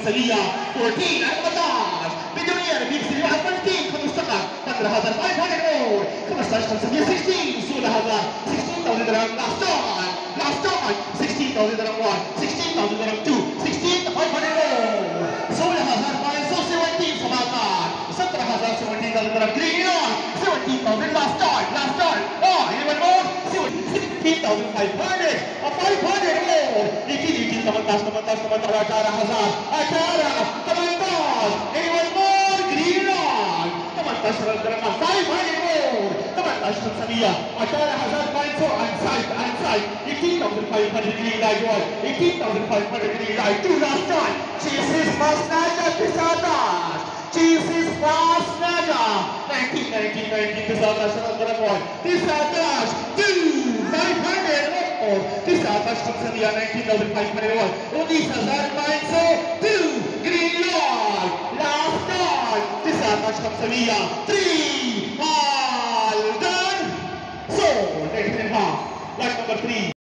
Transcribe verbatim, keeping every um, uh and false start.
خمسمية fourteen أربعتاشر بدونية بيك سريع خمستين خمستقر पंद्रह हज़ार five hundred more خمستاشر خمسمية sixteen सोलह हज़ार sixteen thousand dirham last on last on sixteen thousand dirham one sixteen thousand dirham two sixteen five hundred more सोलह हज़ार पाँच सौ seventeen सबाकार सत्रह हज़ार seventeen thousand dirham green on seventeen thousand last on last on oh anyone more sixteen thousand five hundred or five hundred more eighteen eighteen seventeen seventeen seventeen अठारह हज़ार अठारह seventeen anyone more green on seventeen dirham five hundred more seventeen خمسمية अठारह हज़ार पाँच सौ inside inside eighteen thousand five hundred green light one eighteen thousand five hundred green light two last time chases first snatcher Pisatas chases first snatcher nineteen nineteen nineteen Pisatas seventeen one Pisatas two five hundred more Pisatas خمسمية nineteen thousand five hundred one उन्नीस हज़ार पाँच सौ two green light last time Pisatas خمسمية three